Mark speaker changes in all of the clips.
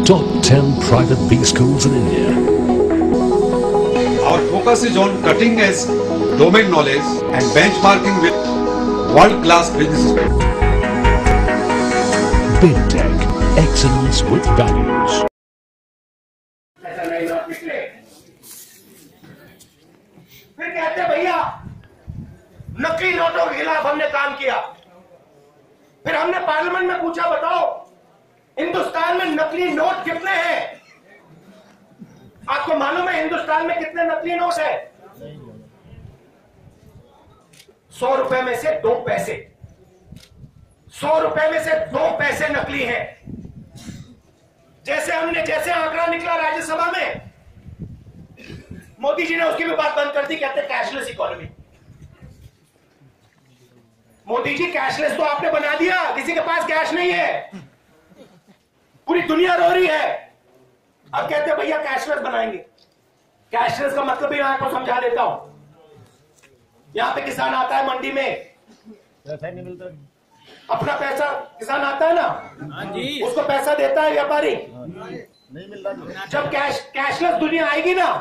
Speaker 1: top 10 private B schools in India.
Speaker 2: Our focus is on cutting edge domain knowledge and benchmarking with world-class businesses.
Speaker 1: BidTech, excellence with values.
Speaker 3: फिर कहते भैया नकली नोटों के खिलाफ हमने काम किया। फिर हमने पार्लियामेंट में पूछा, बताओ हिंदुस्तान में नकली नोट कितने हैं? आपको मालूम है हिंदुस्तान में कितने नकली नोट है? 100 रुपए में से 2 पैसे, 100 रुपए में से 2 पैसे नकली हैं। जैसे आंकड़ा निकला राज्यसभा में, मोदी जी ने उसकी भी बात बंद कर दी, कहते cashless economy. Modi ji cashless तो आपने बना दिया, किसी के पास कैश नहीं है, पूरी दुनिया रो रही है। अब कहते भैया कैशलेस बनाएंगे। कैशलेस का मतलब भी मैं आपको समझा देता हूं। यहां पे किसान आता है मंडी में, अपना पैसा किसान आता है ना, उसको पैसा देता है व्यापारी। नहीं मिल रहा। जब कैशलेस दुनिया आएगी ना,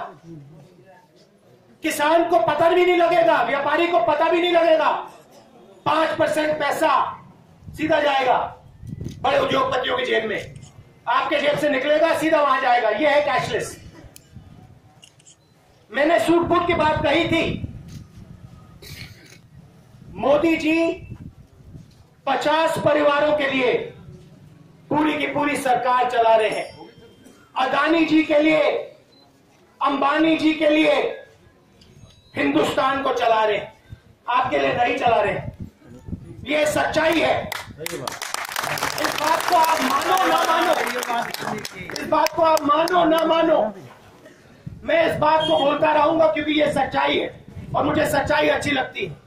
Speaker 3: किसान को पता भी नहीं लगेगा, व्यापारी को पता भी नहीं लगेगा। 5% पैसा सीधा जाएगा बड़े उद्योगपतियों की जेब में, आपके जेब से निकलेगा सीधा वहां जाएगा। यह है कैशलेस। मैंने सूट बूट की बात कही थी। मोदी जी 50 परिवारों के लिए पूरी की पूरी सरकार चला रहे हैं। अदानी जी के लिए, अंबानी जी के लिए हिंदुस्तान को चला रहे हैं, आपके लिए नहीं चला रहे हैं। ये सच्चाई है। इस बात को आप मानो ना मानो, इस बात को आप मानो ना मानो, मैं इस बात को बोलता रहूंगा क्योंकि ये सच्चाई है और मुझे सच्चाई अच्छी लगती है।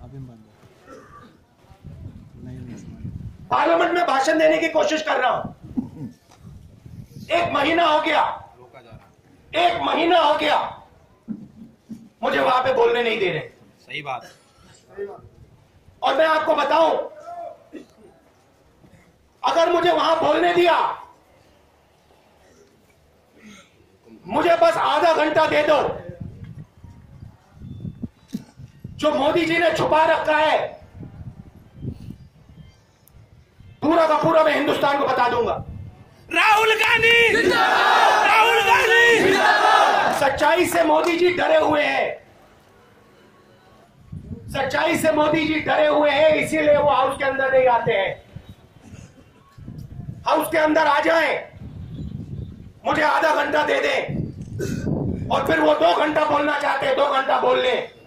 Speaker 3: पार्लियामेंट में भाषण देने की कोशिश कर रहा हूं। 1 महीना हो गया, 1 महीना हो गया मुझे वहां पे बोलने नहीं दे रहे।
Speaker 4: सही बात।
Speaker 3: और मैं आपको बताऊं, अगर मुझे वहां बोलने दिया, मुझे बस आधा घंटा दे दो, जो मोदी जी ने छुपा रखा है पूरा का पूरा मैं हिंदुस्तान को बता दूंगा।
Speaker 4: राहुल गांधी, राहुल गांधी।
Speaker 3: सच्चाई से मोदी जी डरे हुए हैं, सच्चाई से मोदी जी डरे हुए हैं, इसीलिए वो हाउस के अंदर नहीं आते हैं। हाउस के अंदर आ जाएं, मुझे आधा घंटा दे दें और फिर वो 2 घंटा बोलना चाहते हैं, 2 घंटा बोल लें।